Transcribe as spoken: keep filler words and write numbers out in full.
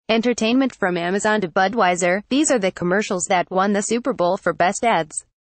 Entertainment from Amazon to Budweiser. These are the commercials that won the Super Bowl for Best Ads.